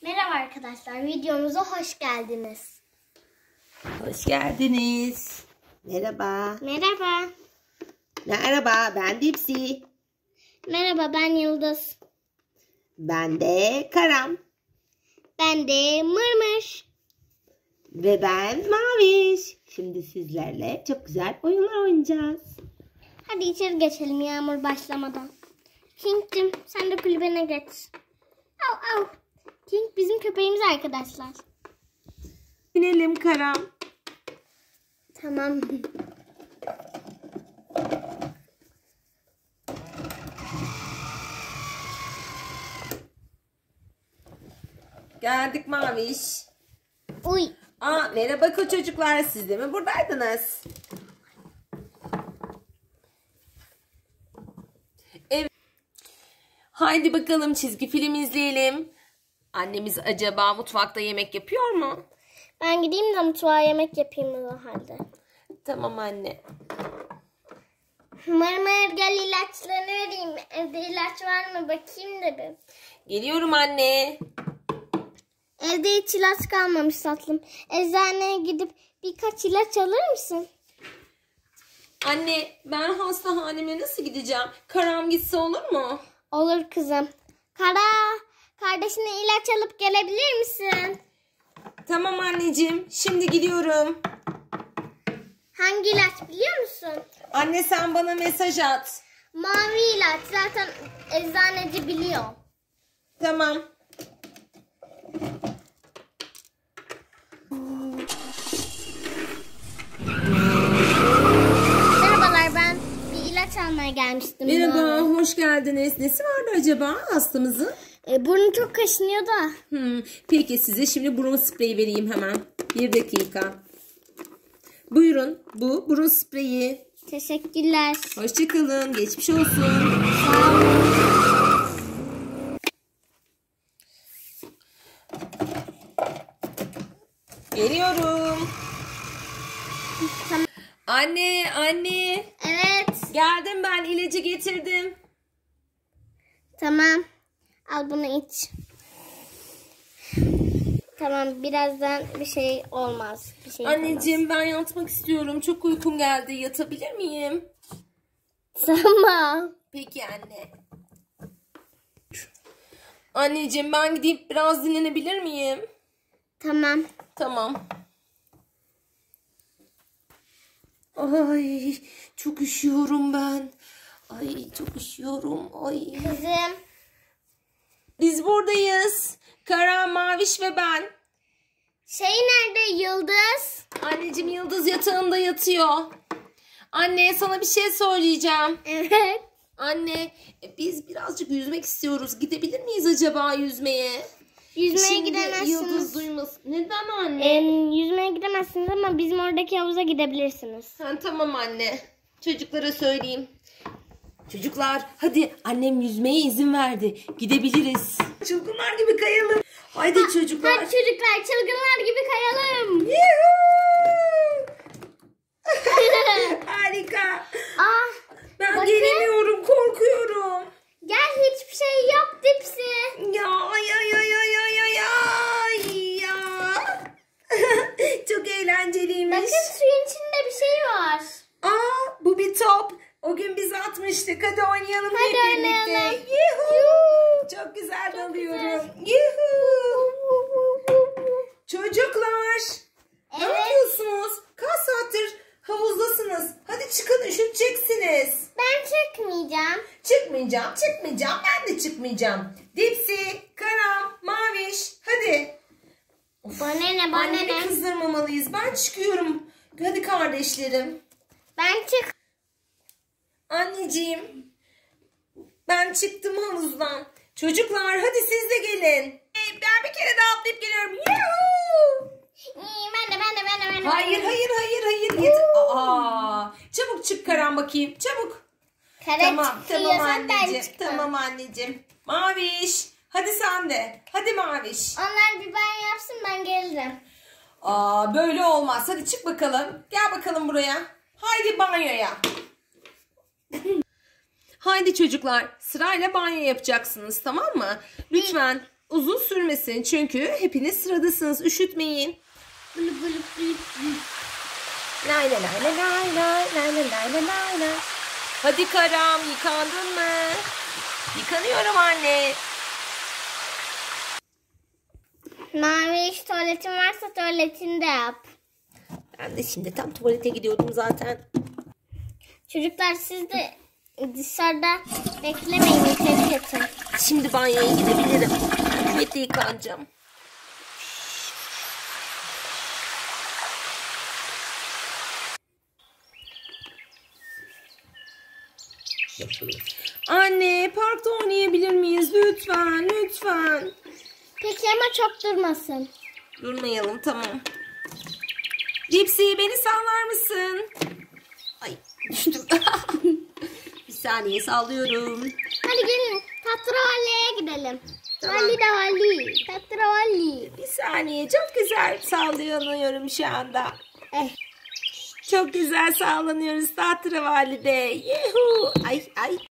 Merhaba arkadaşlar, videomuza hoş geldiniz. Hoş geldiniz. Merhaba. Merhaba. Merhaba, ben Dipsi. Merhaba, ben Yıldız. Ben de Karam. Ben de Mırmır. Ve ben Maviş. Şimdi sizlerle çok güzel oyunlar oynayacağız. Hadi içeri geçelim yağmur başlamadan. King'cim sen de kulübene geç. Au au. King bizim köpeğimiz arkadaşlar. Binelim Karam. Tamam. Geldik Maviş. Uy. Merhaba çocuklar. Siz de mi buradaydınız? Evet. Haydi bakalım çizgi film izleyelim. Annemiz acaba mutfakta yemek yapıyor mu? Ben gideyim de mutfağa yemek yapayım o halde. Tamam anne. Mırmır gel ilaçlarını vereyim. Evde ilaç var mı bakayım da bir. Geliyorum anne. Evde hiç ilaç kalmamış tatlım. Eczaneye gidip birkaç ilaç alır mısın? Anne ben hastahaneme nasıl gideceğim? Karam gitse olur mu? Olur kızım. Kardeşine ilaç alıp gelebilir misin? Tamam anneciğim. Şimdi gidiyorum. Hangi ilaç biliyor musun? Anne sen bana mesaj at. Mavi ilaç. Zaten eczaneci biliyor. Tamam. Merhabalar, ben bir ilaç almaya gelmiştim. Merhaba, hoş geldiniz. Nesi vardı acaba hastamızın? Burnu çok kaşınıyor da. Peki size şimdi burun spreyi vereyim hemen. Bir dakika. Buyurun, bu burun spreyi. Teşekkürler. Hoşçakalın, geçmiş olsun. Sağ olun. Geliyorum. Tamam. Anne. Evet. Geldim ben, ilacı getirdim. Tamam. Al bunu iç. Tamam, birazdan bir şey olmaz. Anneciğim ben yatmak istiyorum. Çok uykum geldi. Yatabilir miyim? Tamam. Peki anne. Anneciğim ben gidip biraz dinlenebilir miyim? Tamam. Tamam. Ay çok üşüyorum ben. Ay çok üşüyorum. Ay. Kızım. Biz buradayız. Karan, Maviş ve ben. Nerede Yıldız? Anneciğim Yıldız yatağında yatıyor. Anne sana bir şey söyleyeceğim. Evet. Anne biz birazcık yüzmek istiyoruz. Gidebilir miyiz acaba yüzmeye? Yüzmeye Şimdi gidemezsiniz. Yıldız duymasın. Neden anne? Yüzmeye gidemezsiniz ama bizim oradaki havuza gidebilirsiniz. Tamam anne. Çocuklara söyleyeyim. Çocuklar hadi annem yüzmeye izin verdi. Gidebiliriz. Çılgınlar gibi kayalım. Haydi çocuklar. Hadi çocuklar çılgınlar gibi kayalım. Yuhuu! Harika. Ben bakın. gelemiyorum, korkuyorum. Gel, hiçbir şey yok Dipsi. Ya. Çok eğlenceliymiş. Bakın suyun içinde bir şey var. Bu bir top. O gün biz atmıştık. Hadi oynayalım Hadi hep oynayalım. birlikte. Yuhuu. Çok güzel dalıyorum. Yuhuu. Çocuklar. Ne Evet. yapıyorsunuz? Kaç saattir havuzdasınız? Hadi çıkın, üşüteceksiniz. Ben çıkmayacağım. Çıkmayacağım. Ben de çıkmayacağım. Dipsi, Karam, Maviş. Hadi. Bana Annemi ne? kızdırmamalıyız. Ben çıkıyorum. Hadi kardeşlerim. Ben çık. Anneciğim. Ben çıktım havuzdan. Çocuklar hadi siz de gelin. Ben bir kere daha atlayıp geliyorum. Yuhuu. Ben de. Hayır. Çabuk çık Karan bakayım. Çabuk. Tamam Anneciğim. Tamam anneciğim. Maviş. Hadi sen de. Hadi Maviş. Onlar bir banyo yapsın, ben gelirim. Böyle olmaz. Hadi çık bakalım. Gel bakalım buraya. Haydi banyoya. Haydi çocuklar. Sırayla banyo yapacaksınız, tamam mı? Lütfen uzun sürmesin çünkü hepiniz sıradasınız. Üşütmeyin. Bulu bulu bulu bulu. Lay lay lay lay lay lay lay lay lay lay lay. Hadi Karam, yıkandın mı? Yıkanıyorum anne. Maviş, tuvaletin varsa tuvaletini de yap. Ben de şimdi tam tuvalete gidiyordum zaten. Çocuklar siz de dışarıda beklemeyin, içeri geçin. Şimdi banyoya gidebilirim. Tuvalette yıkanacağım. Anne, parkta oynayabilir miyiz? Lütfen, lütfen. Peki ama çok durmasın. Durmayalım, tamam. Dipsy, beni sallar mısın? Ay, düştüm. Bir saniye, sallıyorum. Hadi gelin tatravalliye gidelim. Tamam. Valli de valli. Tatravalli. Bir saniye, çok güzel sallanıyorum şu anda. Çok güzel sallanıyoruz Tatravalli'de. Yuhu. Ay ay.